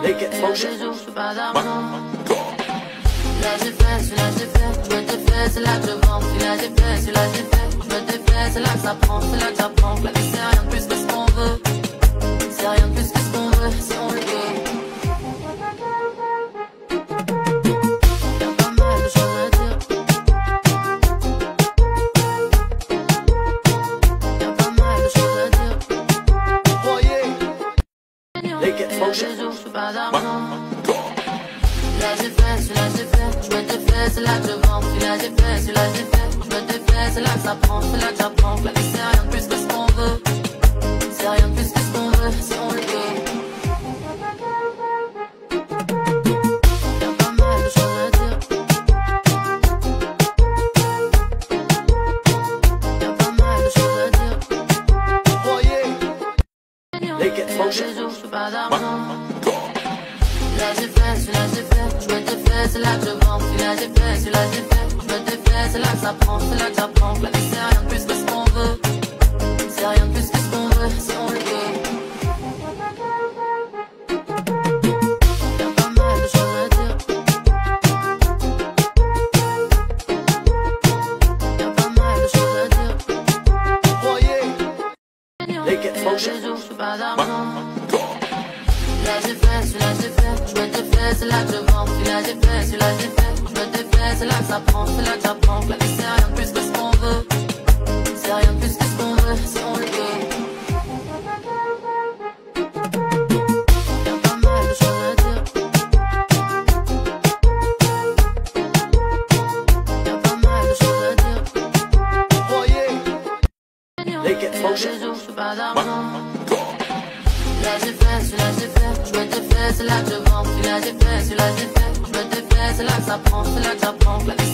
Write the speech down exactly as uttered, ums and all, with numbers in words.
des jours, j'fais pas d'argent. Là j'ai fait, celui-là j'ai fait, je me défais, c'est là que je vends. Celui-là j'ai fait, celui-là j'ai fait, je me défais, c'est là que ça prend, c'est là que j'apprends. La vie c'est rien de plus que ce qu'on veut, c'est rien de plus que ce qu'on veut, si on le veut. Y'a pas mal de choses à dire, y'a pas mal de choses à dire. Des jours, j'fais pas d'argent. Là j'ai fait, celui-là j'ai fait, je me défais, c'est là que je vends. Celui-là j'ai fait, celui-là j'ai fait, je me défais, c'est là que ça prend, c'est là que j'apprends. La vie c'est rien de plus que ce qu'on veut, c'est rien de plus que ce qu'on veut, si on le veut. Y'a pas mal de choses à dire, y'a pas mal de choses à dire. Des jours, j'fais pas d'argent. Là j'ai fait, celui-là j'ai fait, je me défais, c'est là que je vends. Celui-là j'ai fait, celui-là j'ai fait, je me défais, c'est là que ça prend, c'est là que j'apprends. La vie c'est rien de plus que ce qu'on veut, c'est rien de plus que ce qu'on veut, si on le veut. Y'a pas mal de choses à dire, y'a pas mal de choses à dire. Des jours, j'fais pas d'argent. Là j'ai fait, celui-là j'ai fait, je me défais, c'est là que je vends. Celui-là j'ai fait, celui-là j'ai fait, je me défais, c'est là que ça prend, c'est là que j'apprends. La vie c'est rien de plus que ce qu'on veut, c'est rien de plus que ce qu'on veut, si on le veut. Y'a pas mal de choses à dire, y'a pas mal de choses à dire. Des jours, j'fais pas d'argent. Là j'ai fait, celui-là j'ai fait, je me défais, c'est là que je vends. Celui-là j'ai fait, celui-là j'ai fait, je me défais, c'est là que ça prend, c'est là que j'apprends.